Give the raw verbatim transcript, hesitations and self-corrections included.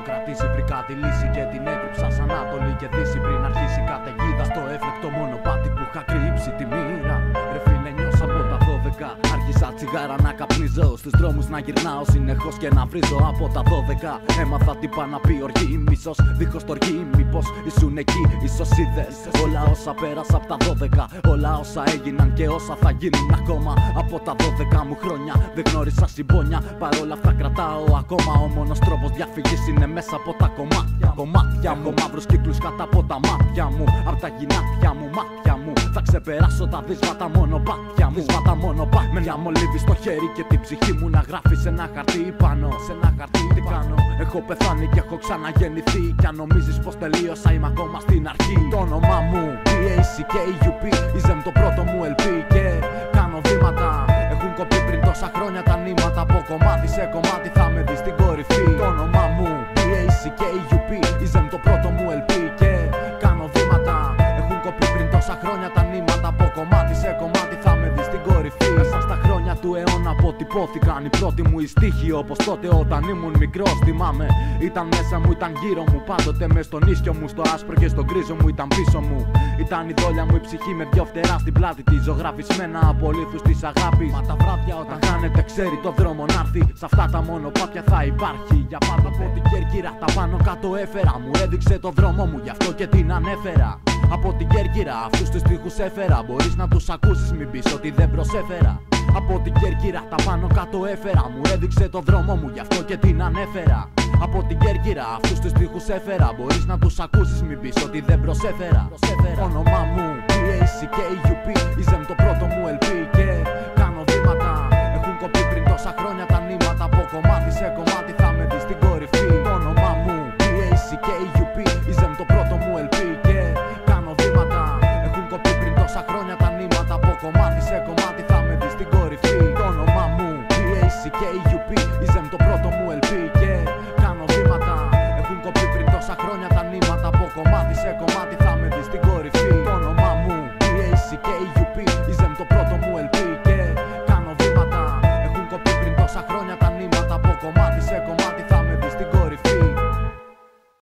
κρατήσει. Βρήκα τη λύση και την έκρυψα σαν Ανατολή και Δύση. Πριν αρχίσει η καταιγίδα στο έφλεκτο μονοπάτι που είχα κρύψει τη μοίρα. Ρε φίλε, νιώσα από τα δώδεκα. Άρχισα τσιγάρα να καπνίζω, στους δρόμους να γυρνάω συνεχώς και να βρίζω από τα δώδεκα. Έμαθα τι πά να πει οργή, μισός δίχως τοργή. Μήπως ήσουν εκεί, ίσως είδες όλα όσα πέρασα από τα δώδεκα. Όλα όσα έγιναν και όσα θα γίνουν ακόμα από τα δώδεκα μου χρόνια. Δεν γνώρισα συμπόνια, παρόλα αυτά κρατάω ακόμα. Ο μόνος τρόπος διαφυγής είναι μέσα από τα κομμάτια. Κομμάτια μου, μαύρους κύκλους κάτω από τα μάτια μου. Απ' τα γυνάτια μου, μάτια μου. Θα ξεπεράσω τα δύσβατα μονοπάτια μου. Δύσβατα μονοπάτια. Με μια μολύβη στο χέρι και την ψυχή μου να γράφει σε ένα χαρτί πάνω. Σε ένα χαρτί τι κάνω. Έχω πεθάνει και έχω ξαναγεννηθεί. Κι αν νομίζεις πως τελείωσα, είμαι ακόμα στην αρχή. Το όνομά μου πι έι σι κέι γιου πι. Είσαι το πρώτο μου ελ πι και κάνω βήματα. Έχουν κοπεί πριν τόσα χρόνια τα νήματα. Από κομμάτι σε κομμάτι θα με δεις στην κορυφή. Το όνομά μου πι έι σι κέι γιου πι. Είσαι το πρώτο μου ελ πι και κάνω βήματα. Έχουν κοπεί πριν τόσα χρόνια τα νήματα. Από κομμάτι σε κομμάτι θα με δεις στην κορυφή. Μέσα στα χρόνια του αιώνα αποτυπώθηκαν οι πρώτοι μου οι στίχοι. Όπως τότε όταν ήμουν μικρός θυμάμαι. Ήταν μέσα μου, ήταν γύρω μου. Πάντοτε μες στον ίσιο μου. Στο άσπρο και στον γκρίζο μου ήταν πίσω μου. Ήταν η δόλια μου η ψυχή με δυο φτερά στην πλάτη της. Ζωγραφισμένα από λίθους της αγάπης. Μα τα βράδια όταν χάνεται ξέρει το δρόμο να έρθει. Σ' αυτά τα μονοπάτια θα υπάρχει για πάντα. Από την Κέρκυρα τα πάνω κάτω έφερα. Μου έδειξε το δρόμο μου γι' αυτό και την ανέφερα. Από την Κέρκυρα αυτούς τους στίχους έφερα. Μπορείς να τους ακούσεις, μην πεις ότι δεν προσέφερα. Από την Κέρκυρα τα πάνω κάτω έφερα. Μου έδειξε το δρόμο μου γι' αυτό και την ανέφερα. Από την Κέρκυρα αυτούς τους στίχους έφερα. Μπορείς να τους ακούσεις, μην πεις ότι δεν προσέφερα. Όνομά μου πι έι σι κέι γιου πι. Είσαι το πρώτο μου ελ πι και κάνω βήματα. Έχουν κοπεί πριν τόσα χρόνια τα νήματα. Από κομμάτι σε κομμάτι θα με